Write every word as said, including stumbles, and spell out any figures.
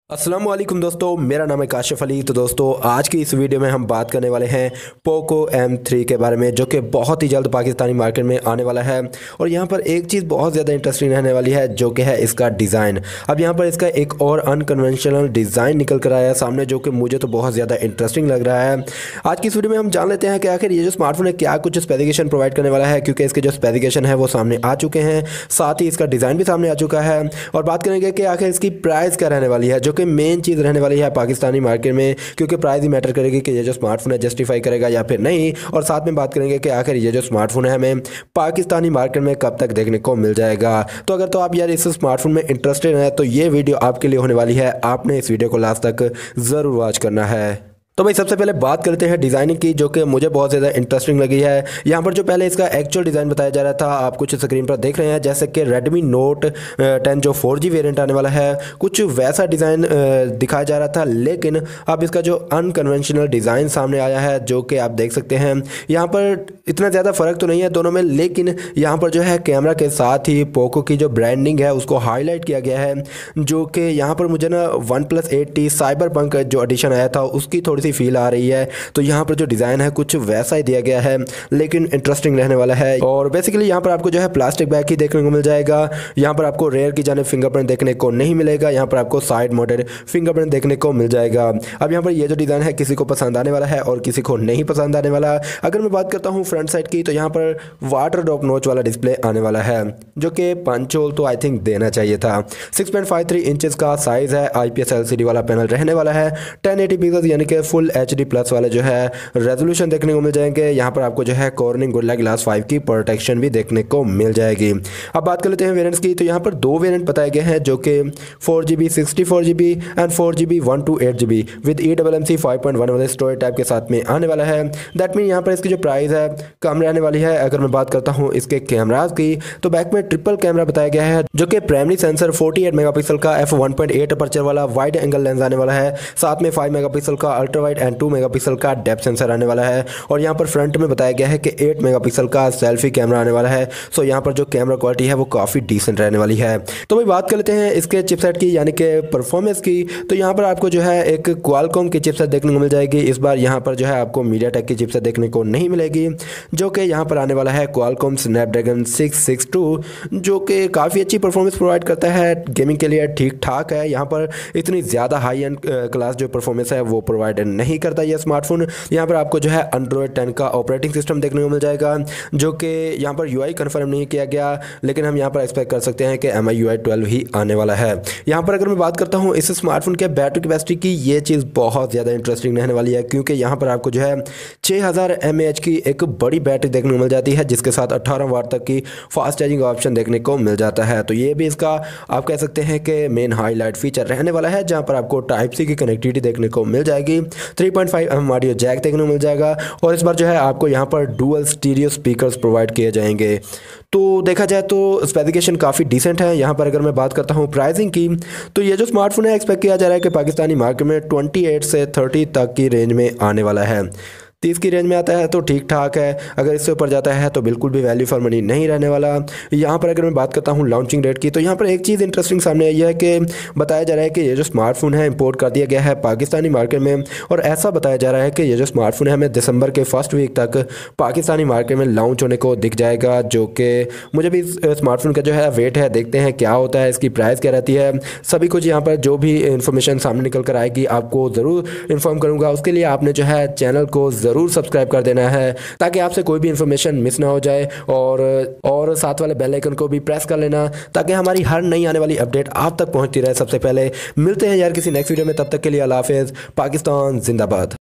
अस्सलाम वालेकुम दोस्तों, मेरा नाम है काशिफ अली। तो दोस्तों आज की इस वीडियो में हम बात करने वाले हैं पोको एम थ्री के बारे में, जो कि बहुत ही जल्द पाकिस्तानी मार्केट में आने वाला है। और यहाँ पर एक चीज़ बहुत ज़्यादा इंटरेस्टिंग रहने वाली है, जो कि है इसका डिज़ाइन। अब यहाँ पर इसका एक और अनकन्वेंशनल डिज़ाइन निकल कर आया है सामने, जो कि मुझे तो बहुत ज़्यादा इंटरेस्टिंग लग रहा है। आज की इस वीडियो में हम जान लेते हैं कि आखिर ये जो स्मार्टफोन है क्या कुछ स्पेसिफिकेशन प्रोवाइड करने वाला है, क्योंकि इसके जो स्पेसिफिकेशन है वो सामने आ चुके हैं, साथ ही इसका डिज़ाइन भी सामने आ चुका है। और बात करेंगे कि आखिर इसकी प्राइस क्या रहने वाली है, जो कि मेन चीज़ रहने वाली है पाकिस्तानी मार्केट में, क्योंकि प्राइस ही मैटर करेगी कि ये जो स्मार्टफोन है जस्टिफाई करेगा या फिर नहीं। और साथ में बात करेंगे कि आखिर ये जो स्मार्टफोन है हमें पाकिस्तानी मार्केट में कब तक देखने को मिल जाएगा। तो अगर तो आप यार इस स्मार्टफोन में इंटरेस्टेड हैं तो ये वीडियो आपके लिए होने वाली है, आपने इस वीडियो को लास्ट तक ज़रूर वॉच करना है। तो भाई सबसे पहले बात करते हैं डिज़ाइनिंग की, जो कि मुझे बहुत ज़्यादा इंटरेस्टिंग लगी है। यहाँ पर जो पहले इसका एक्चुअल डिज़ाइन बताया जा रहा था, आप कुछ स्क्रीन पर देख रहे हैं, जैसे कि रेडमी नोट टेन जो फोर जी वेरियंट आने वाला है, कुछ वैसा डिज़ाइन दिखाया जा रहा था। लेकिन अब इसका जो अनकन्वेंशनल डिज़ाइन सामने आया है, जो कि आप देख सकते हैं, यहाँ पर इतना ज़्यादा फ़र्क तो नहीं है दोनों में, लेकिन यहाँ पर जो है कैमरा के साथ ही पोको की जो ब्रांडिंग है उसको हाईलाइट किया गया है, जो कि यहाँ पर मुझे ना one plus eighty cyber punk जो एडिशन आया था उसकी थोड़ी सी फील आ रही है। तो यहाँ पर जो डिज़ाइन है कुछ वैसा ही दिया गया है, लेकिन इंटरेस्टिंग रहने वाला है। और बेसिकली यहाँ पर आपको जो है प्लास्टिक बैग ही देखने को मिल जाएगा। यहाँ पर आपको रेयर की जाने फिंगरप्रिंट देखने को नहीं मिलेगा, यहाँ पर आपको साइड माउंटेड फिंगरप्रिंट देखने को मिल जाएगा। अब यहाँ पर ये जो डिज़ाइन है किसी को पसंद आने वाला है और किसी को नहीं पसंद आने वाला। अगर मैं बात करता हूँ फ्रंट साइड की, तो यहाँ पर वाटर ड्रॉप नोच वाला डिस्प्ले आने वाला है, जो कि पंच होल तो आई थिंक देना चाहिए था। Six point five three inches का साइज़ है, I P S L C D वाला पैनल रहने वाला है। टेन एटी पिक्सल यानी कि फुल एच डी प्लस वाले जो है रेजोल्यूशन देखने को मिल जाएंगे। यहाँ पर आपको जो है कॉर्निंग गोरिल्ला ग्लास फाइव की प्रोटेक्शन भी देखने को मिल जाएगी। अब बात कर लेते हैं वेरिएंट्स की, तो यहाँ पर दो वेरिएंट बताए गए हैं, जो कि four G B sixty four G B and four G B one two eight G B with E double M C five point one वाले स्टोरेज टाइप के साथ में आने वाला है। दैट मीन यहाँ पर इसकी जो प्राइस है कम रहने वाली है। अगर मैं बात करता हूँ इसके कैमराज की, तो बैक में ट्रिपल कैमरा बताया गया है, जो कि primary sensor forty eight megapixel का F one point eight aperture वाला वाइड एंगल लेंस आने वाला है, साथ में फाइव मेगापिक्सल का ultra wide and two megapixel का डेप्थ सेंसर आने वाला है। और यहाँ पर फ्रंट में बताया गया है कि एट मेगापिक्सल का सेल्फी कैमरा आने वाला है। सो यहाँ पर जो कैमरा क्वालिटी है वो काफ़ी डिसेंट रहने वाली है। तो भाई बात कर लेते हैं इसके चिपसेट की, यानी कि परफॉर्मेंस की। तो यहाँ पर आपको जो है एक क्वालकॉम की चिपसेट देखने को मिल जाएगी। इस बार यहाँ पर जो है आपको मीडियाटेक की चिपसेट देखने को नहीं मिलेगी, जो कि यहाँ पर आने वाला है Qualcomm Snapdragon six six two, जो कि काफ़ी अच्छी परफॉर्मेंस प्रोवाइड करता है। गेमिंग के लिए ठीक ठाक है, यहाँ पर इतनी ज़्यादा हाई एंड क्लास जो परफॉर्मेंस है वो प्रोवाइड नहीं करता यह स्मार्टफोन। यहाँ पर आपको जो है एंड्रॉयड टेन का ऑपरेटिंग सिस्टम देखने को मिल जाएगा, जो कि यहाँ पर यूआई कंफर्म नहीं किया गया, लेकिन हम यहाँ पर एक्सपेक्ट कर सकते हैं कि M I U I twelve ही आने वाला है। यहाँ पर अगर मैं बात करता हूँ इस स्मार्टफोन के बैटरी कैपेसिटी की, ये चीज़ बहुत ज़्यादा इंटरेस्टिंग रहने वाली है, क्योंकि यहाँ पर आपको जो है छः हज़ार एम ए एच की एक बड़ी बैटरी देखने को मिल जाती है, जिसके साथ अट्ठारह वाट तक की फास्ट चार्जिंग ऑप्शन देखने को मिल जाता है। तो ये भी इसका आप कह सकते हैं कि मेन हाईलाइट फीचर रहने वाला है, जहाँ पर आपको टाइप सी की कनेक्टिविटी देखने को मिल जाएगी, three point five M M audio jack देखने को मिल जाएगा, और इस बार जो है आपको यहाँ पर डुअल स्टीरियो स्पीकर्स प्रोवाइड किए जाएंगे। तो देखा जाए तो स्पेसिफिकेशन काफ़ी डिसेंट है। यहाँ पर अगर मैं बात करता हूँ प्राइसिंग की, तो ये जो स्मार्टफोन है एक्सपेक्ट किया जा रहा है कि पाकिस्तानी मार्केट में ट्वेंटी एट से थर्टी तक की रेंज में आने वाला है। तीस की रेंज में आता है तो ठीक ठाक है, अगर इससे ऊपर जाता है तो बिल्कुल भी वैल्यू फॉर मनी नहीं रहने वाला। यहाँ पर अगर मैं बात करता हूँ लॉन्चिंग डेट की, तो यहाँ पर एक चीज़ इंटरेस्टिंग सामने आई है कि बताया जा रहा है कि ये जो स्मार्टफोन है इंपोर्ट कर दिया गया है पाकिस्तानी मार्केट में, और ऐसा बताया जा रहा है कि ये जो स्मार्टफोन है हमें दिसंबर के फर्स्ट वीक तक पाकिस्तानी मार्केट में लॉन्च होने को दिख जाएगा, जो कि मुझे भी स्मार्टफोन का जो है वेट है, देखते हैं क्या होता है, इसकी प्राइस क्या रहती है, सभी कुछ यहाँ पर जो भी इंफॉर्मेशन सामने निकल कर आएगी आपको ज़रूर इन्फॉर्म करूँगा। उसके लिए आपने जो है चैनल को ज़रूर सब्सक्राइब कर देना है, ताकि आपसे कोई भी इंफॉर्मेशन मिस ना हो जाए, और और साथ वाले बेल आइकन को भी प्रेस कर लेना, ताकि हमारी हर नई आने वाली अपडेट आप तक पहुंचती रहे सबसे पहले। मिलते हैं यार किसी नेक्स्ट वीडियो में, तब तक के लिए अल्लाह हाफिज़। पाकिस्तान जिंदाबाद।